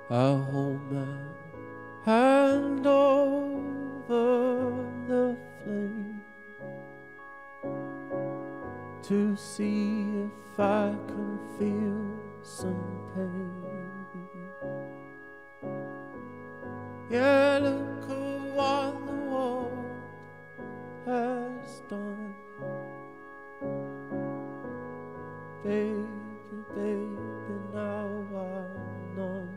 I hold my hand over the flame to see if I can feel some pain. Yeah, look at what the world has done. Baby, baby, now I'm numb.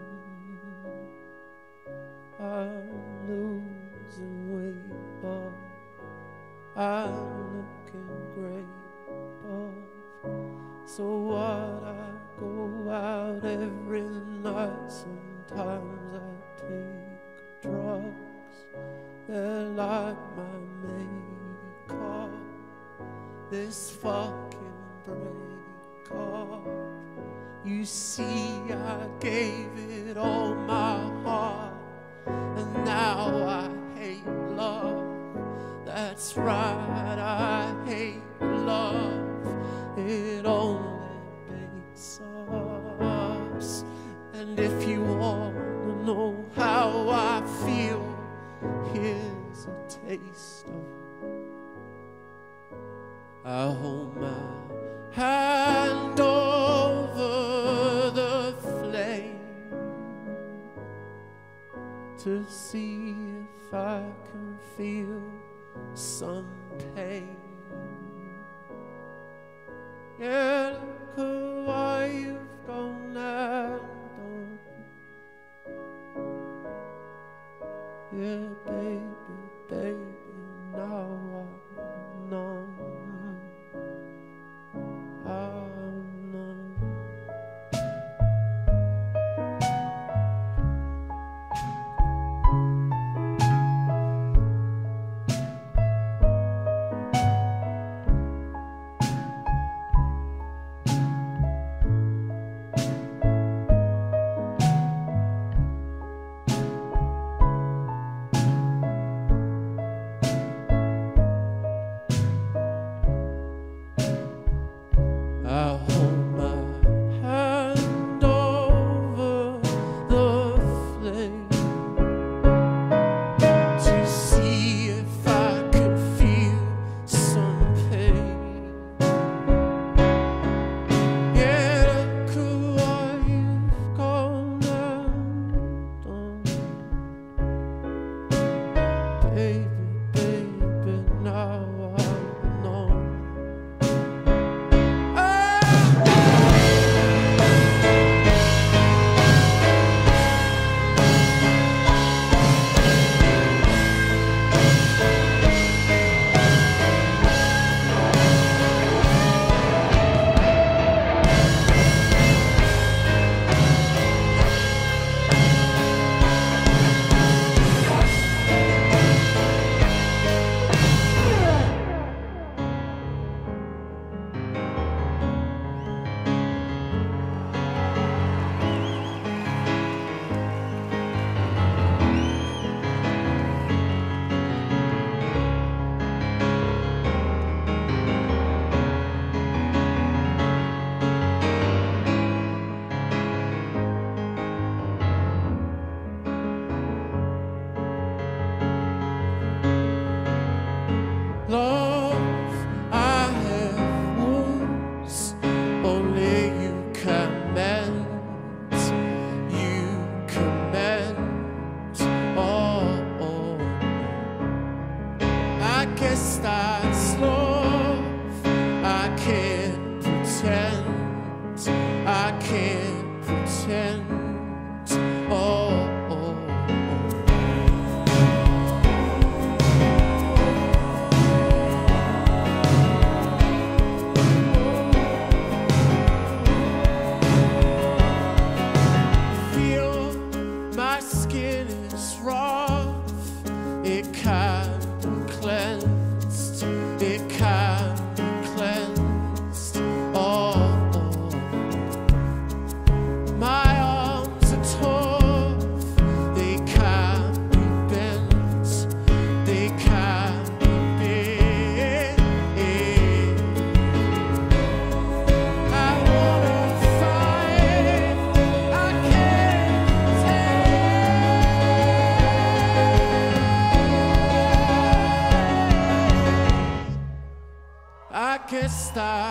I'm losing weight, but I'm looking great. But so what? I go out every night. Sometimes I take drugs. They're like my makeup. This fucking breakup. You see, I gave it all my heart, and now I hate love. That's right, I hate love. It only makes us. And if you wanna know how I feel, here's a taste of it. I hold my hand over the flame to see if I can feel some pain. Yeah, look at what you've gone and done. Yeah, baby, baby, now I'm numb. I'm numb.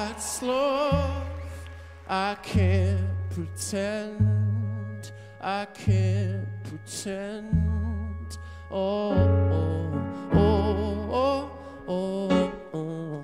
that's love. I can't pretend, I can't pretend. Oh, oh, oh, oh, oh, oh.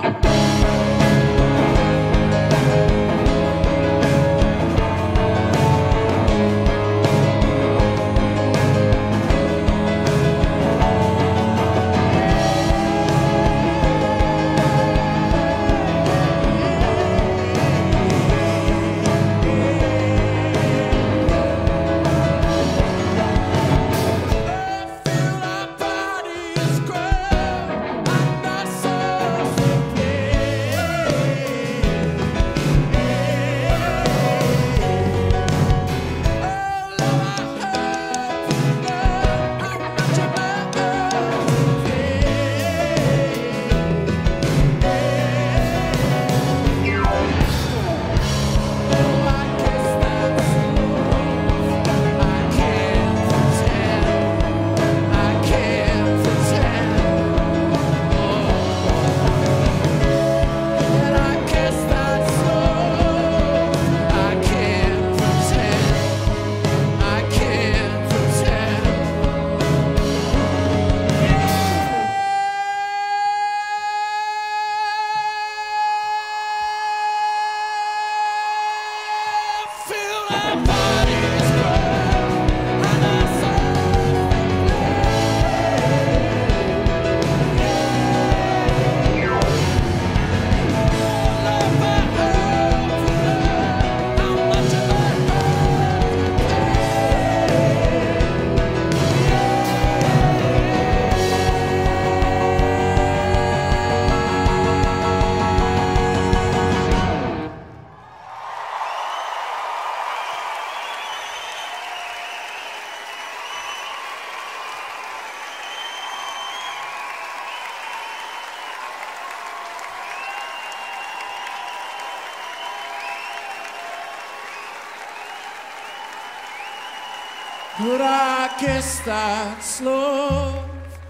But I guess that's love.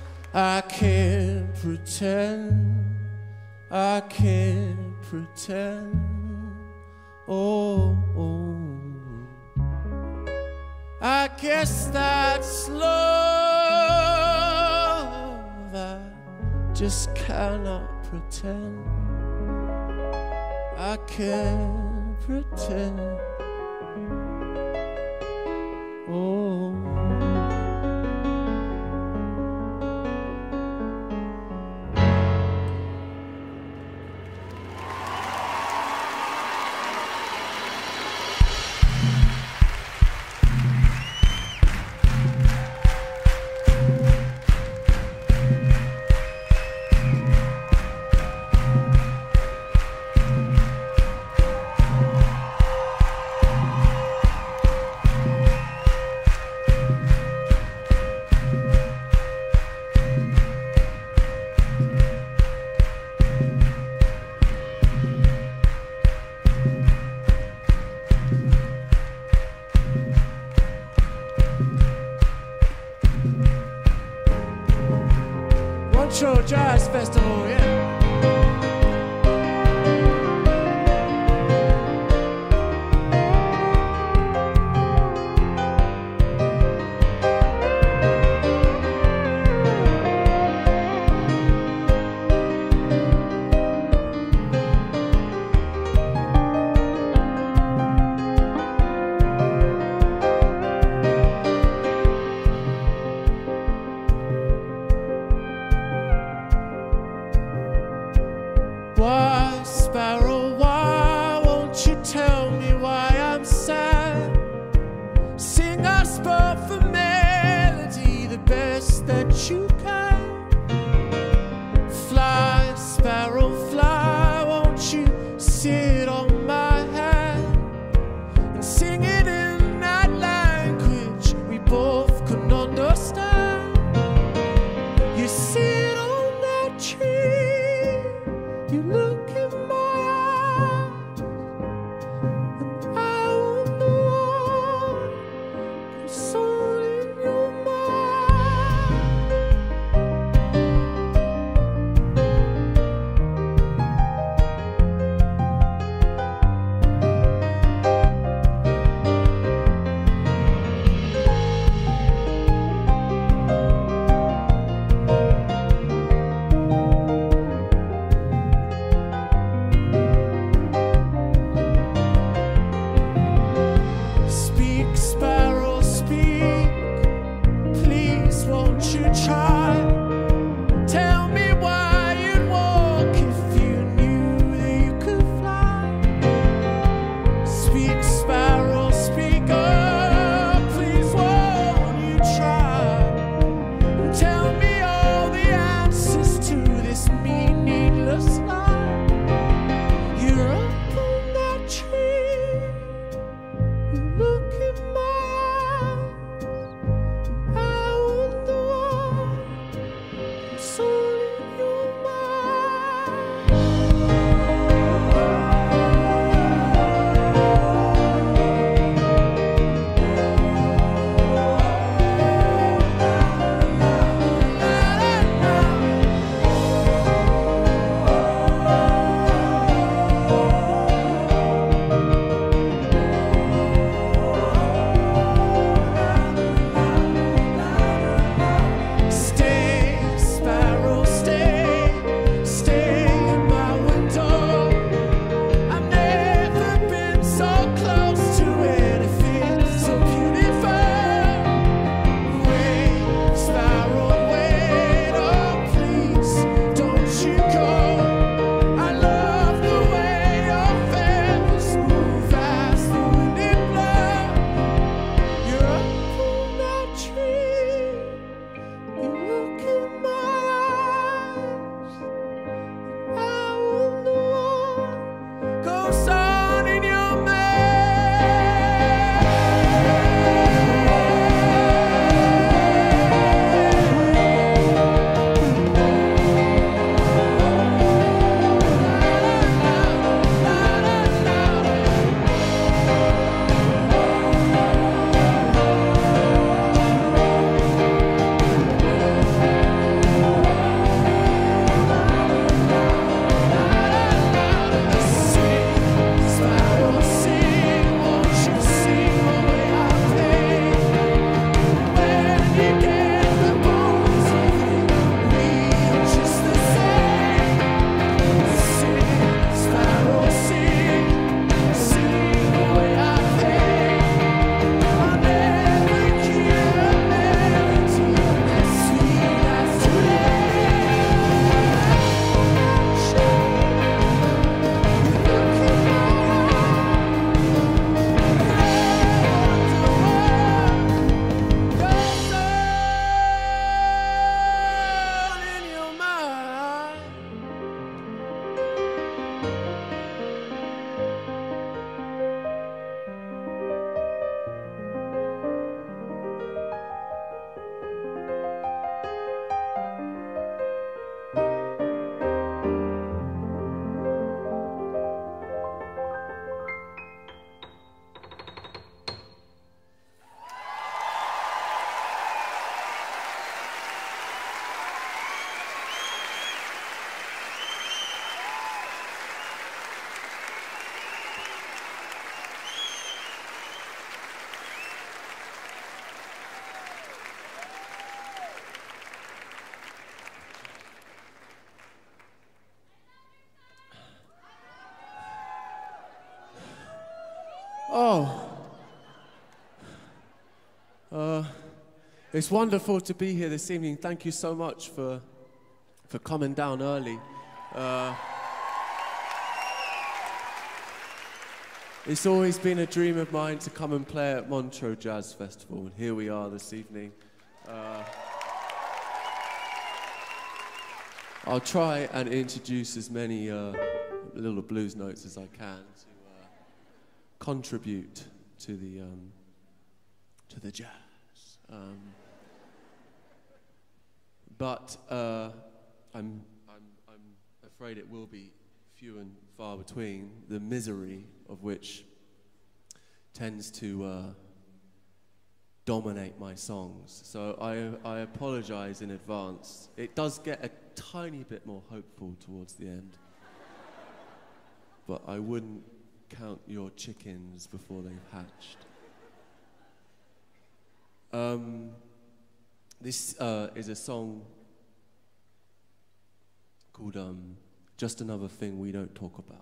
I can't pretend, I can't pretend. Oh, oh. I guess that's love. I just cannot pretend, I can't pretend. Oh. Montreux Jazz Festival, yeah. look in my eyes, I wonder what's all in your It's wonderful to be here this evening. Thank you so much for coming down early. It's always been a dream of mine to come and play at Montreux Jazz Festival, and here we are this evening. I'll try and introduce as many little blues notes as I can to contribute to the jazz. But I'm afraid it will be few and far between, the misery of which tends to dominate my songs. So I apologize in advance. It does get a tiny bit more hopeful towards the end. But I wouldn't count your chickens before they've hatched. This is a song called Just Another Thing We Don't Talk About.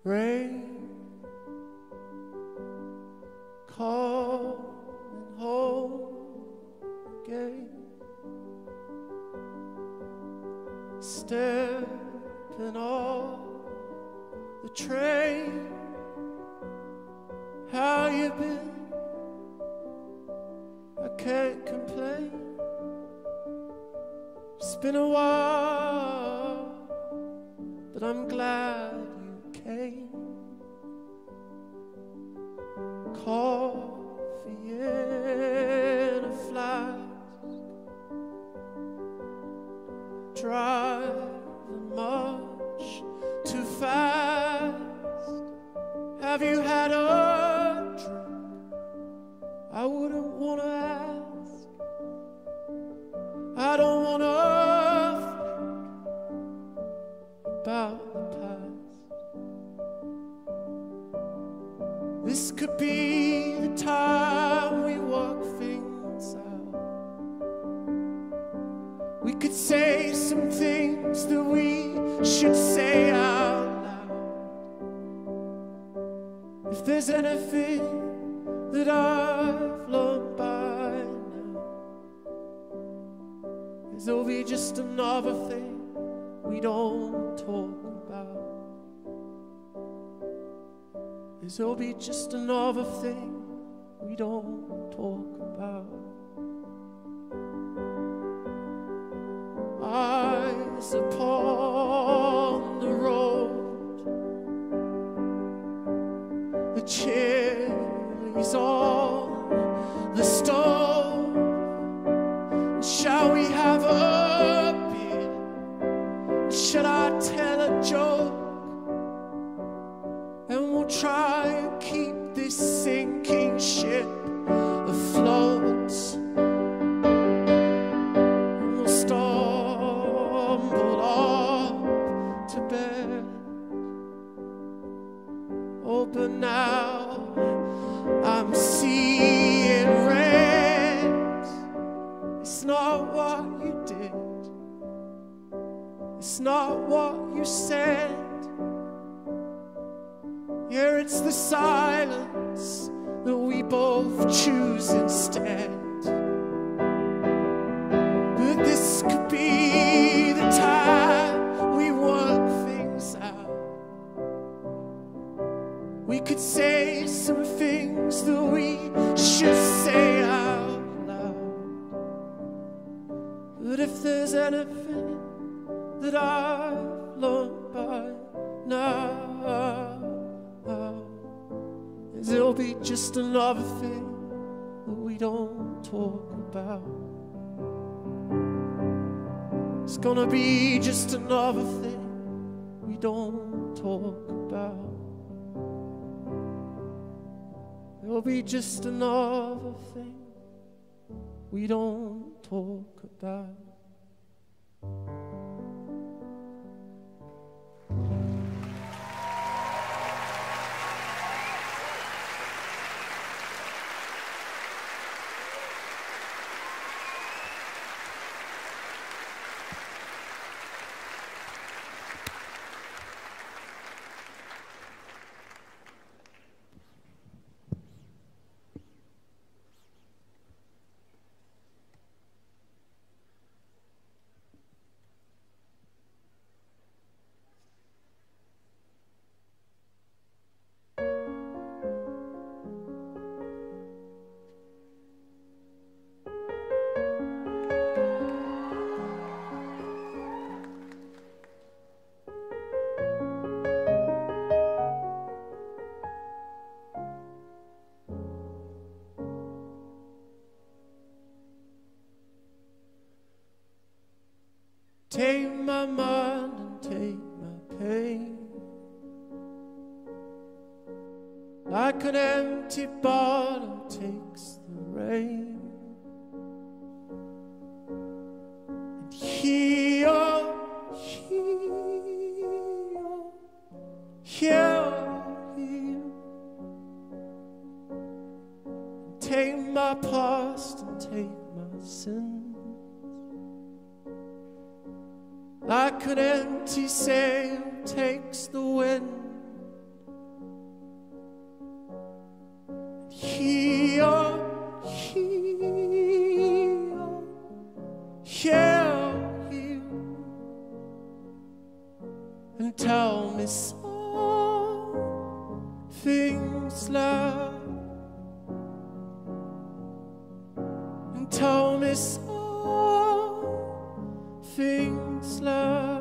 rain coming home again, stepping off the train. How you been? I can't complain. It's been a while, but I'm glad you came. Coffee in a flask, driving much too fast. Have you had a drink? I wouldn't want to ask. I don't want to think about the past. This could be the time we work things out. We could say some things that we should say out loud. If there's anything that I've learned by now, there'll be just another thing we don't talk about. There'll be just another thing we don't talk about. Eyes upon the road, the chilies on the stove. Shall we have a beer? Should I tell a joke? And we'll try and keep this sinking ship afloat. And we'll stumble up to bed. Oh, but now I'm seeing red. It's not what you did, it's not what you said. Yeah, it's the silence that we both choose instead. But this could be the time we work things out. We could say some things that we should say out loud. But if there's anything that I've learned by now, there'll be just another thing that we don't talk about. It's gonna be just another thing we don't talk about. There'll be just another thing we don't talk about. Take my mind and take my pain, like an empty bottle takes the rain. And heal, heal, heal, heal. And take my past and take my sin, like an empty sail takes the wind hear you and tell me some things, love, and tell me some things, love.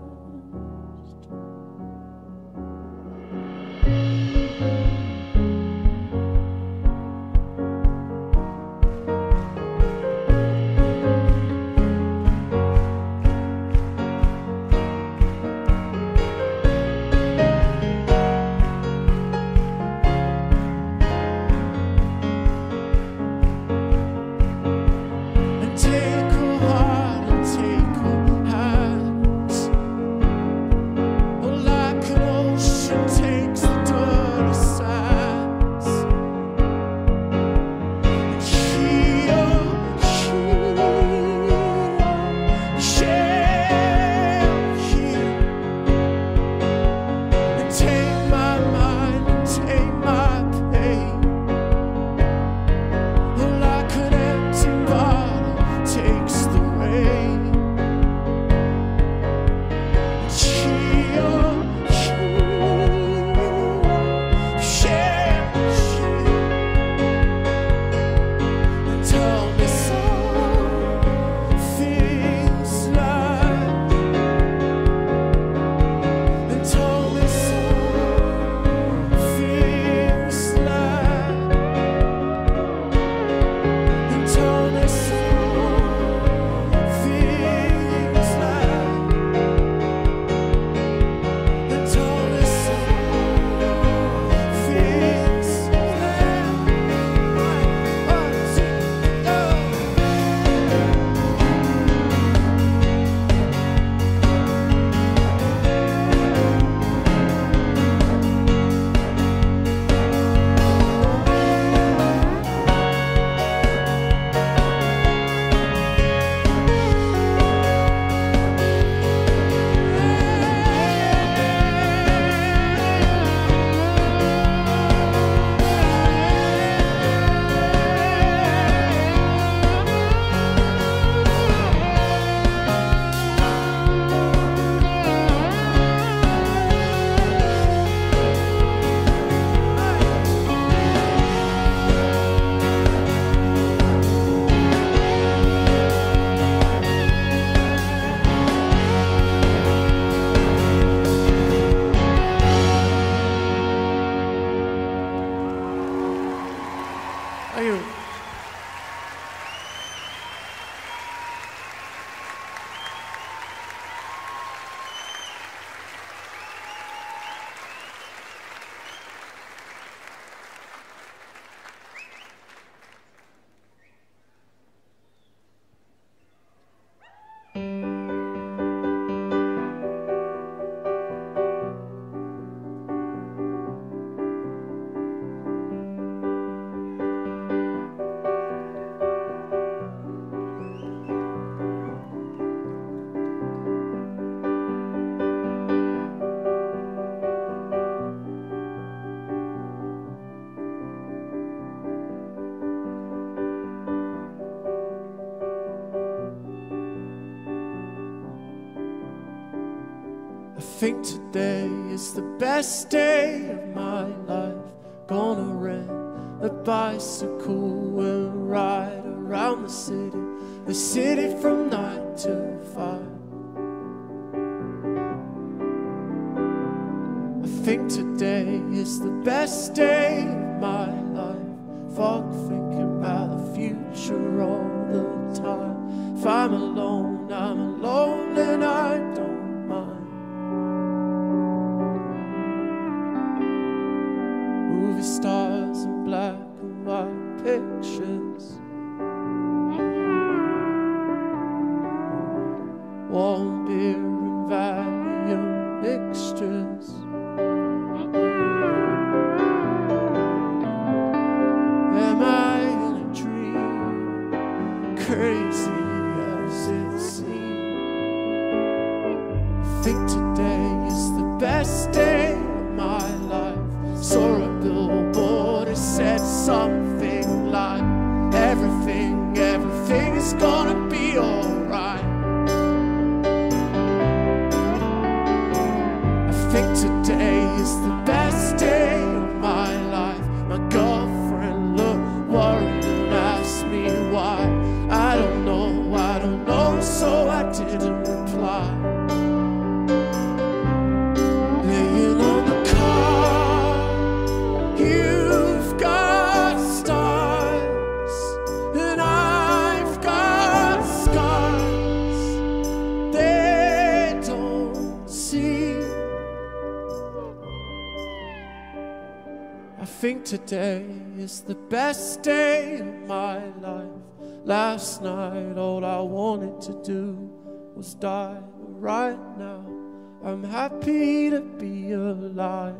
I think today is the best day of my life. Gonna rent a bicycle and ride around the city from 9 to 5. I think today is the best day of my life. Fuck thinking about the future all the time. If I'm alone and I don't mind. Movie stars and black and white pictures, warm beer and Valium mixtures. Am I in a dream, crazy as it seems? I think today is the best day of my life. Saw a billboard, it said something like everything is gonna be alright. think today is the best day of my life. Last night all I wanted to do was die. But right now I'm happy to be alive.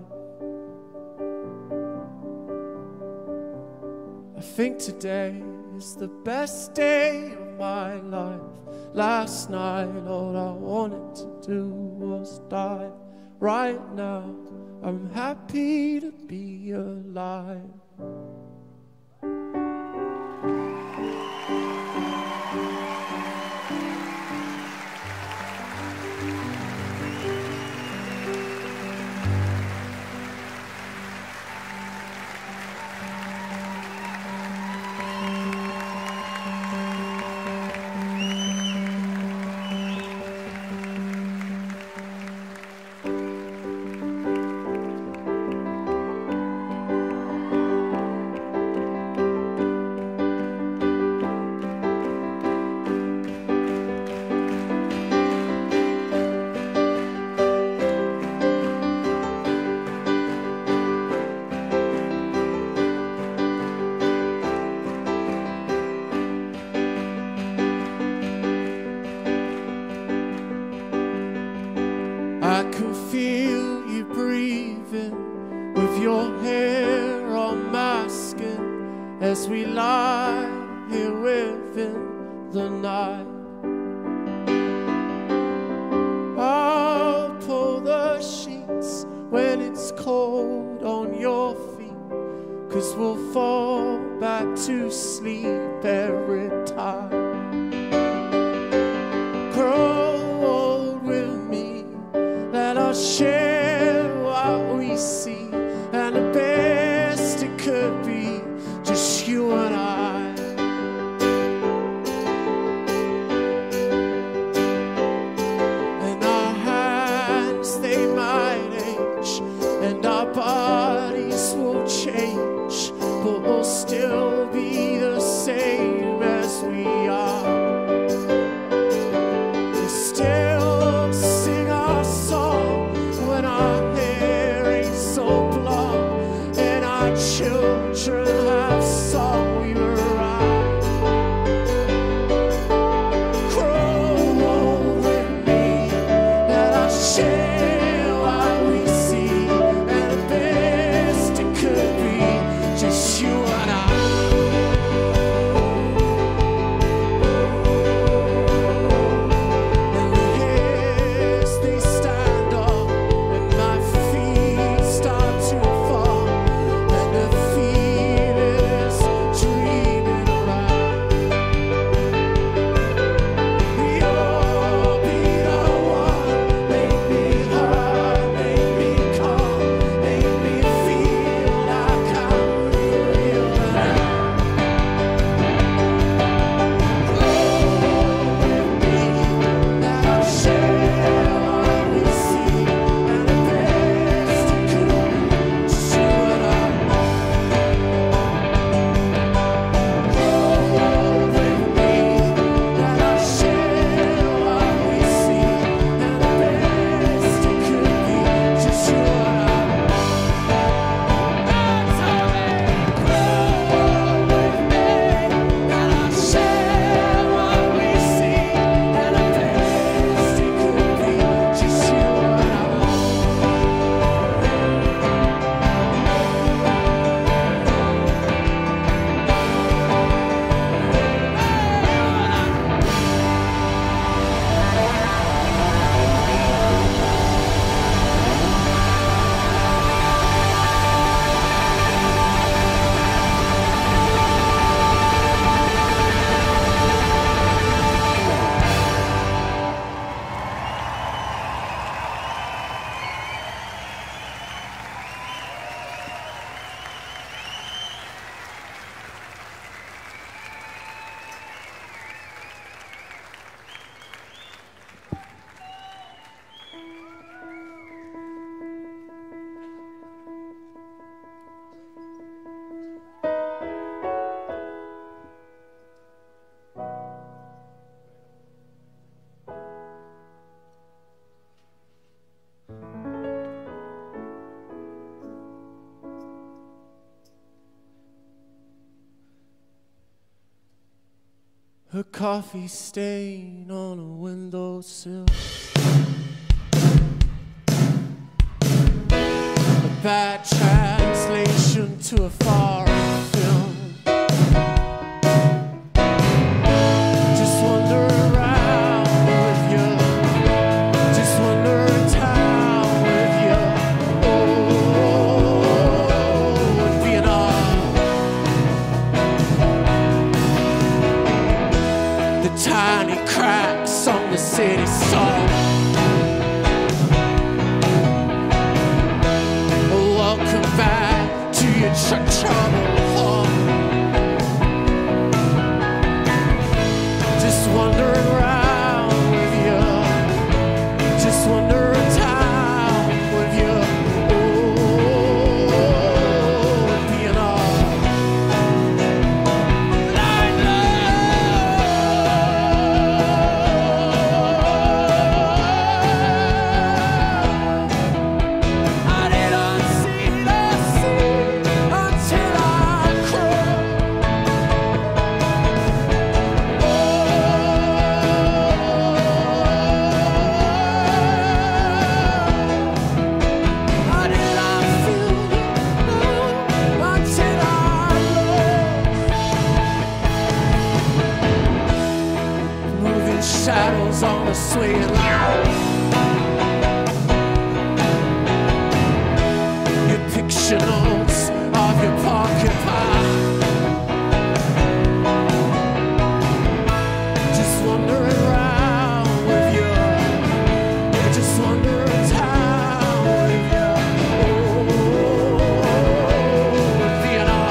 I think today is the best day of my life. Last night all I wanted to do was die. Right now I'm happy to be alive. I can feel you breathing with your hair on my skin as we lie here within the night. I'll pull the sheets when it's cold on your feet, 'cause we'll fall back to sleep every time. Share what we see, and the best it could be just you and I. And our hands, they might age, and our bodies will change, but we'll still be the same as A coffee stain on a windowsill. A bad translation to a foreign film. Just wander around with you. Just wander in town with you. Oh, in Vietnam. The tiny cracks on the city song. Welcome back to your troubled home. Just wandering around with you. Just wandering town with you. Oh, Vietnam. Shadows on the swinging line. Your picture notes of your pocket pie. Just wandering around with you. Just wandering town with you. Oh, Vietnam.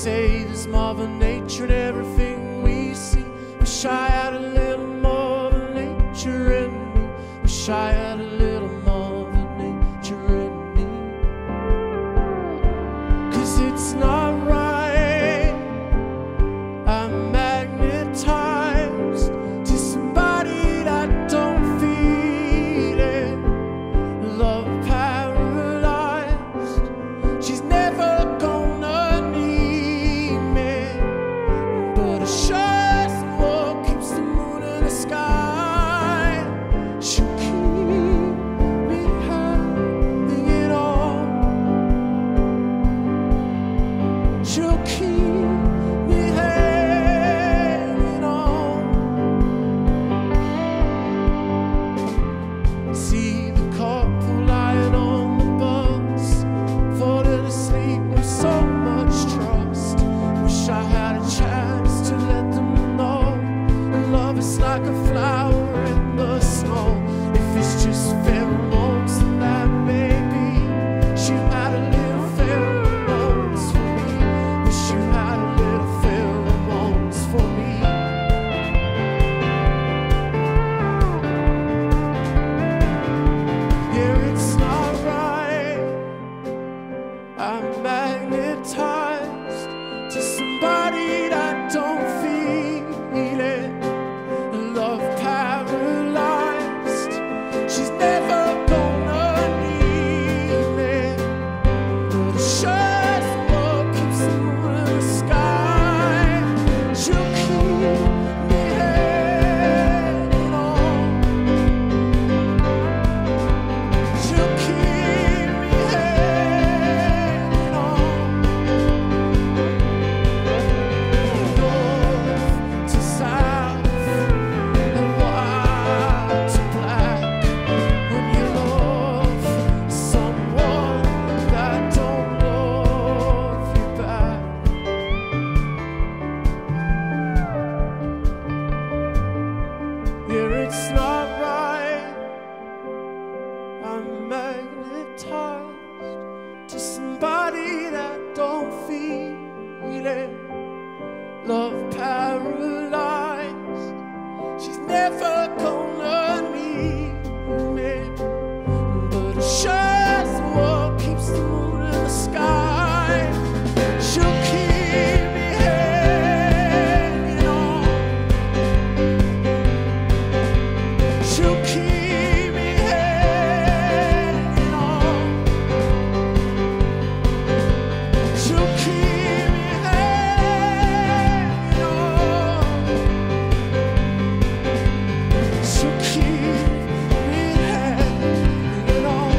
say there's Mother Nature in everything we see. Wish I had a little Mother Nature in me. Wish I had a little Mother Nature in me. 'Cause it's not right, I'm magnetized to somebody that don't feel it. Love paralyzed, she's never gonna need me. But it sure as what keeps the moon in the sky. She'll keep me hanging on. She'll keep me hanging on. See the couple lying on the bus, falling asleep with so much trust. Wish I had a chance to let them know love is like a flower in the snow. If it's just pheromones, then that may be. Wish you had a little pheromones for me. Wish you had a little pheromones for me. Yeah, it's not right, I'm magnetized to somebody that don't feel it. Love paralyzed, she's never gonna need me. But it sure as what keeps the moon in the sky. She'll keep me hanging on. She'll keep me hanging on. North to south and white to black. When you love someone that don't love you back. Yeah, it's not right, I'm magnetized to somebody that don't feel it. Love paralyzed, she's never gonna need me. But it sure as what keeps the moon in the sky. She'll keep me hanging on. She'll keep me hanging on. She'll keep me hanging on. She'll keep me hanging on.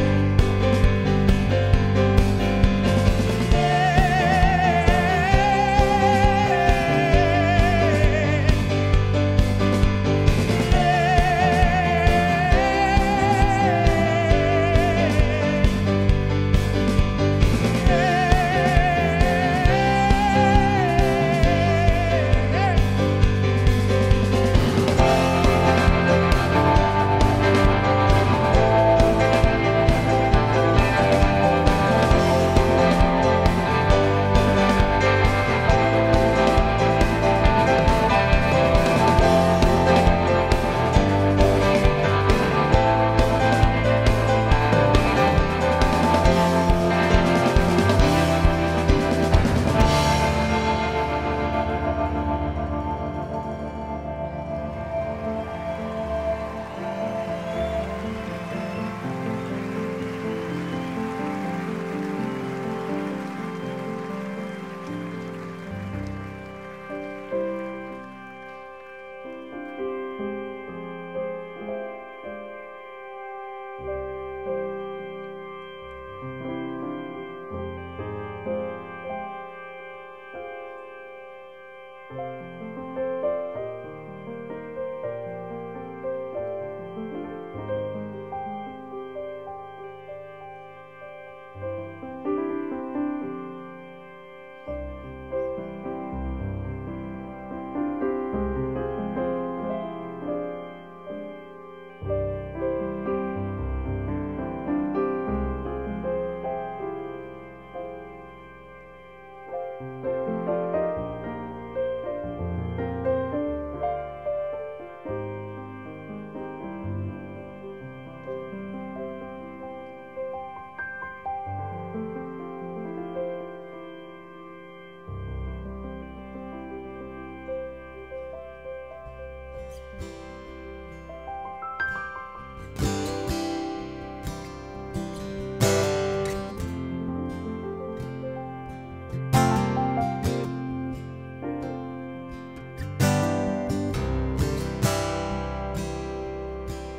Thank you.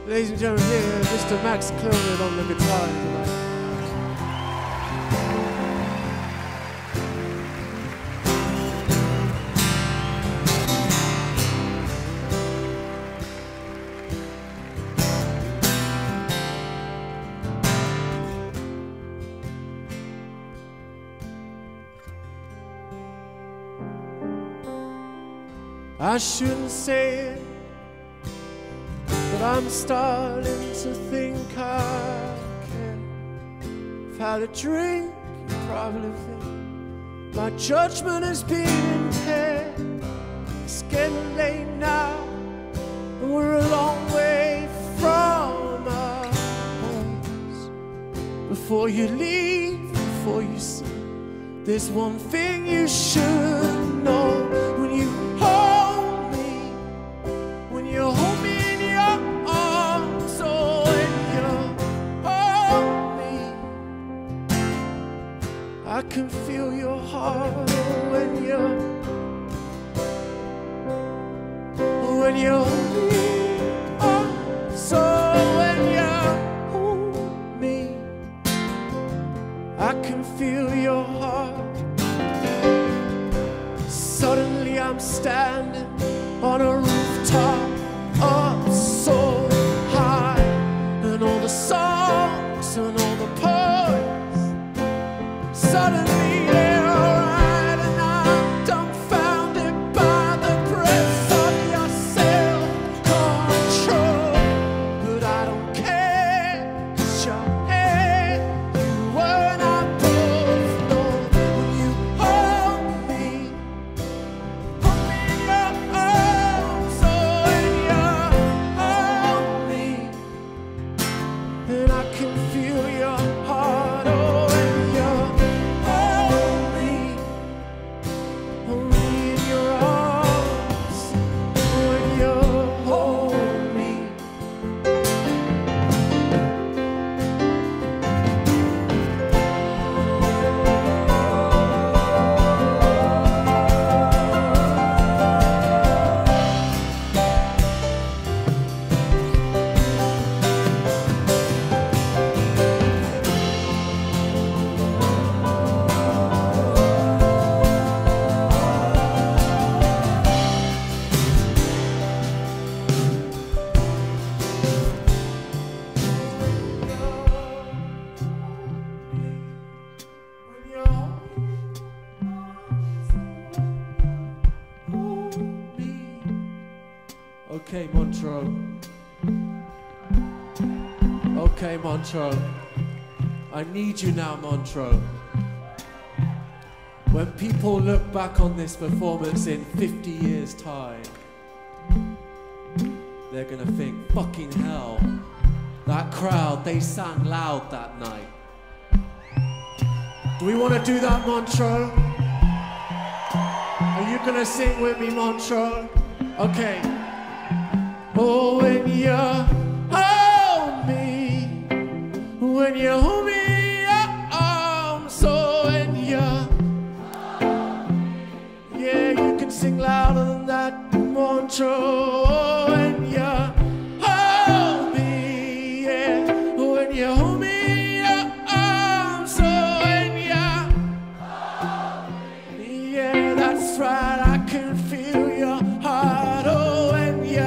Ladies and gentlemen, here, Mr. Max Clonard on the guitar tonight. I shouldn't say it, but I'm starting to think I can. I've had a drink, you probably think my judgment has been impaired. It's getting late now, and we're a long way from our homes. Before you leave, before you sleep, there's one thing you should know. When you hold me, when you hold me in your arms, oh, when you hold me, I can feel your heart. Oh, when you hold me, oh, so when you hold me, I can feel your heart. Suddenly I'm standing on a rooftop up so high, and all the songs and all the poems suddenly they're alright, and I'm dumbfounded by the breath of your self-control. But I don't care, 'cause your head, you and I both know. When you hold me in your arms, oh, when you hold me, and I can feel your heart. Oh, when you hold me in your arms, when you hold me. Okay, Montreux. Okay, Montreux. I need you now, Montreux. When people look back on this performance in 50 years' time, they're gonna think, fucking hell, that crowd, they sang loud that night. Do we want to do that, Montreux? Are you gonna sing with me, Montreux? Okay. Oh, when you hold me, when you hold me in your arms, so when you, yeah, you can sing louder than that, Montreux. Oh, when you hold me, yeah, when you hold me in your arms, so when you, yeah, that's right, I can feel your heart. Oh, when you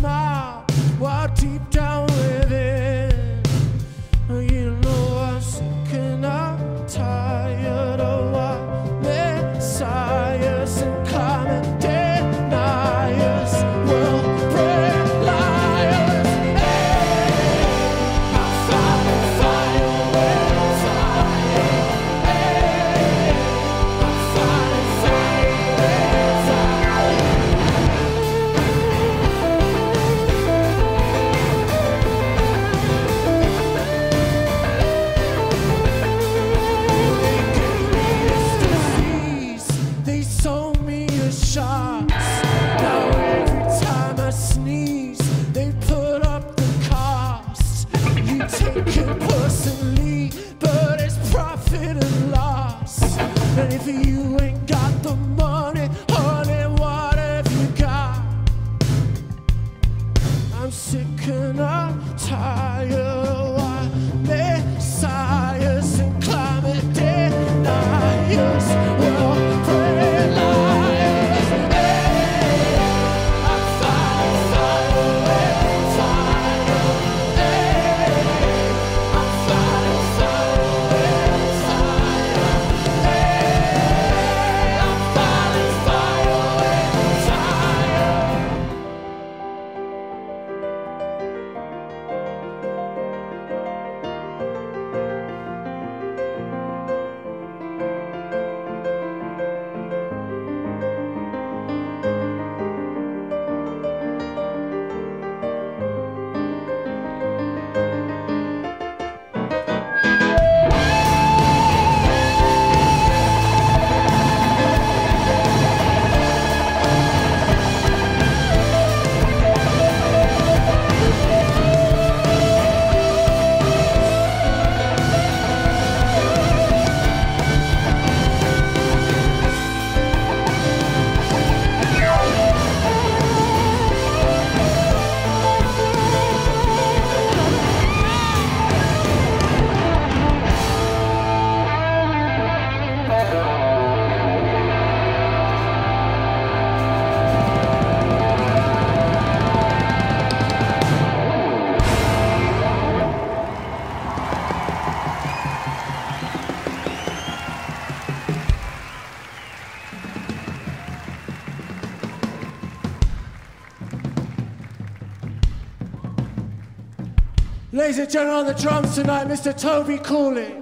smile while deep down within, you know I'm sick and I'm tired of what messiahs and climate deniers will bring liars. Hey, I'm fighting fire with fire. Hey, I'm fighting fire with fire. They sold me a shots. Now every time I sneeze, they put up the cost. You take it personally, but it's profit and loss. And if you ain't got the money, honey, what have you got? I'm sick and I'm tired of why messiahs and climate deniers will bring liars. Hey, I'm fighting fire with fire. Hey, I'm fighting fire with fire. Hey, I'm fighting fire with fire. Ladies and gentlemen, on the drums tonight, Mr. Toby Cooley.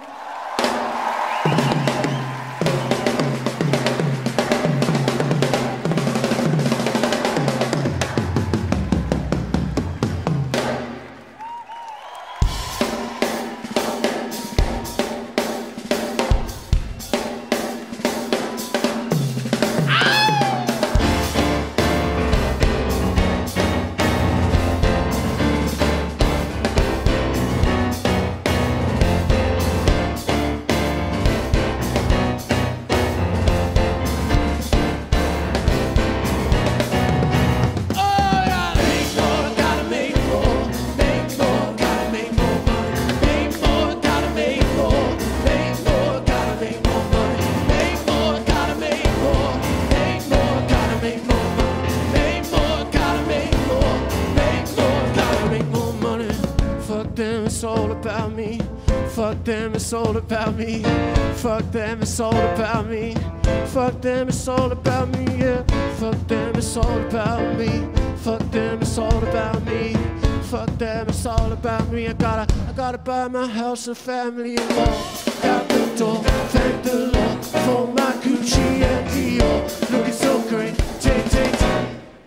It's all about me. Fuck them, it's all about me. Fuck them, it's all about me. Fuck them, it's all about me. Yeah. Fuck them, it's all about me. Fuck them, it's all about me. Fuck them, it's all about me. I gotta buy my house and family and walk out the door. Thank the Lord for my Gucci and Dior. Looking so great. Take, take, take.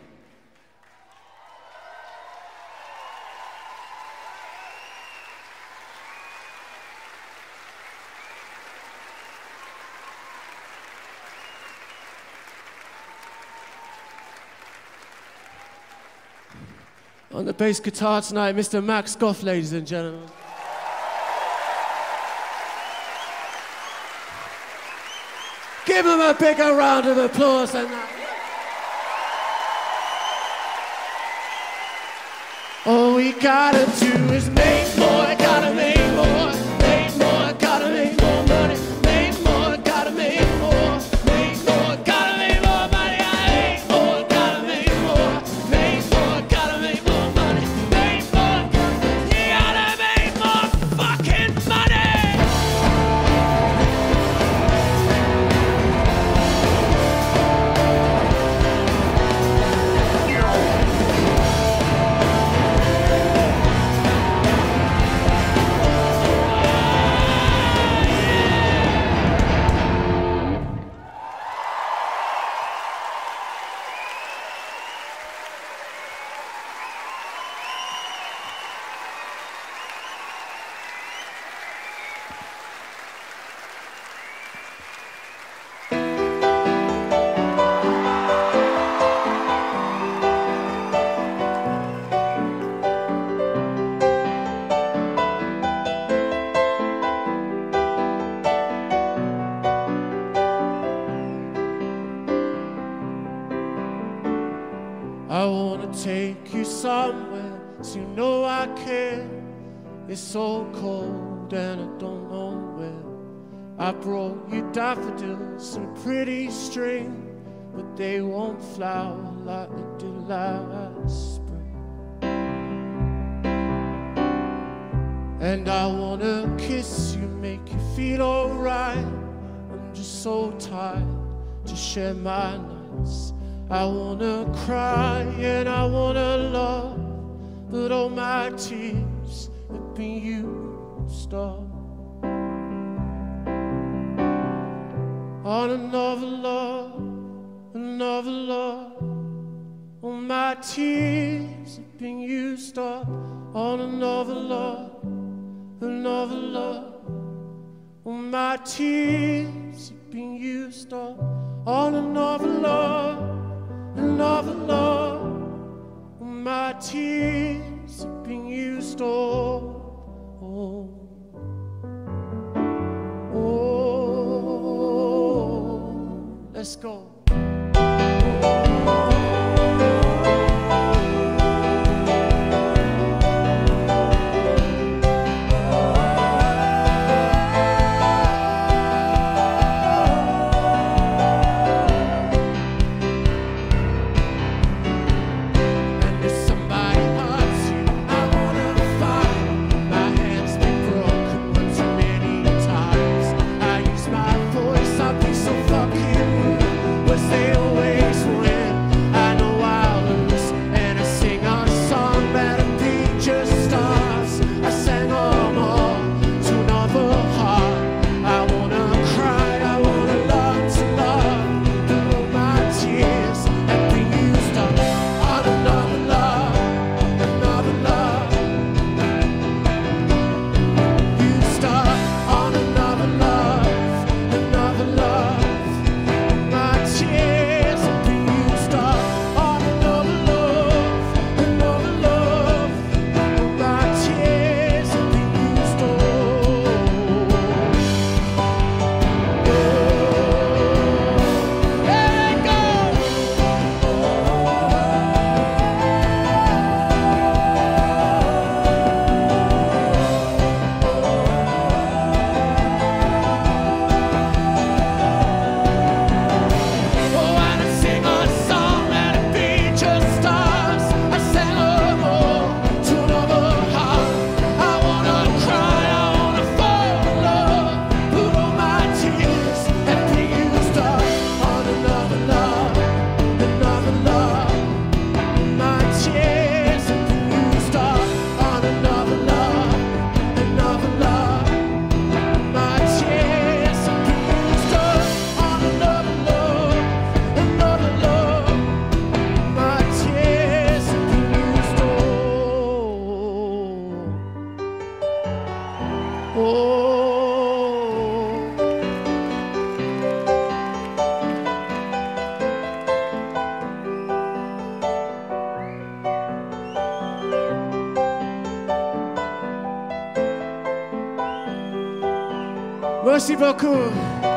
On the bass guitar tonight, Mr. Max Goff, ladies and gentlemen. Give him a bigger round of applause than that. All we gotta do is make more, gotta make more, make more, gotta make more money, make more, gotta make more, make more, gotta make more money, I make more, gotta make more, gotta make more, gotta make more. somewhere, so you know I care. It's so cold and I don't know where. I brought you daffodils and a pretty string, but they won't flower like they did last spring. And I wanna kiss you, make you feel alright. I'm just so tired to share my nights. I wanna cry and I wanna love, but all my tears have been used up on another love, another love. All my tears have been used up on another love, another love. All my tears have been used up on another love, another love. All my tears have been used up. Oh, oh, let's go. Merci beaucoup.